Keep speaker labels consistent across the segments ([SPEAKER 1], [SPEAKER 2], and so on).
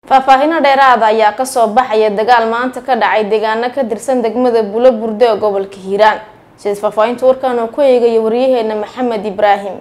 [SPEAKER 1] faahfaahin dheeraad ah ayaa ka soo baxaya dagaal maanta ka dhacay deegaano ka tirsan degmada Bulo-Burde ee gobolka Hiiraan. Sida faahfaahinta warkan oo ku eegay wariyaheena Maxamed Ibraahim.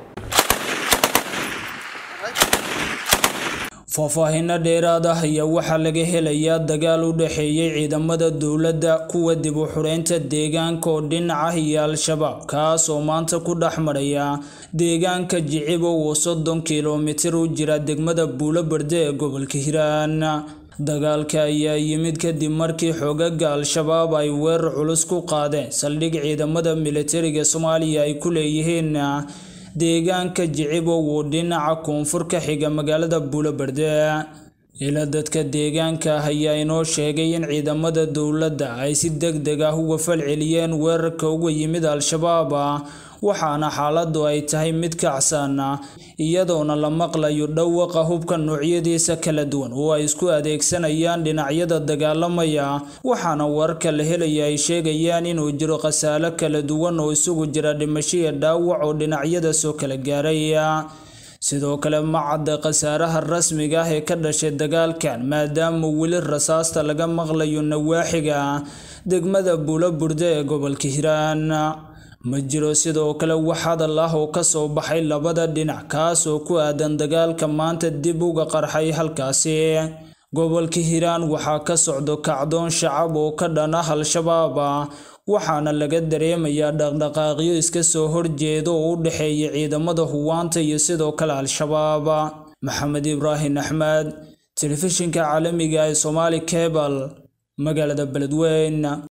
[SPEAKER 2] faahfaahin dheeraad ah ayaa waxa laga helayaa dagaal u dhaxeeyay ciidamada dawladda kuwa dib u xureynta deegaanka oo dhinaca iyo Al-Shabaab kaas oo maanta ku dhaxmaraya deegaanka Jicibo oo 30 kiiloomitir u jira degmada Bulo-Burde ee gobolka Hiiraan. dagaalka ayaa yimid kadib markii xoogagga Al-Shabaab ay weerar culus ku qaadeen saldhig ciidamada militariga Soomaaliya ay ku leeyihiin deegaanka Jicibo oo dhinaca koonfurka xiga magaalada Bulo-Burde. ila dadka deegaanka ayaa inoo sheegay in ciidamada dawladda ay si degdeg ah uga falceliyeen weerarka uga yimid Al-Shabaab waxaana xaaladdu ay tahay mid kacsan iyadoona la maqlayo dhawaaqa hubka noocyadiisa kala duwan oo ay isku adeegsanayaan dhinacyada dagaalamaya waxaana warka la helay ay sheegayaan inuu jiro khasaare kala duwan oo isugu jira dhimasho iyo dhaawac oo dhinacyada soo kala gaaray. sidoo kale ma cadda khasaaraha rasmiga ah ee ka dhashay dagaalkan maadaama weli rasaasta laga maqlayo nawaaxiga degmada Bulo-Burde ee gobolka Hiiraan. ma jiro sidoo kale wax hadal ah oo ka soo baxay labada dhinac kaas oo ku aadan dagaalka maanta dib uga qarxay halkaasi. gobolka Hiiraan waxaa ka socdo kacdoon shacab oo ka dhana Al-Shabaab waxaana laga dareemayaa dhaqdhaqaaqyo iska soo horjeedo oo u dhaxeeya ciidamada huwaanta iyo sidoo kale Al-Shabaab. Maxamed Ibraahim Ahmed, telefishinka caalamiga ee Somali Cable, magaalada Beledweyne.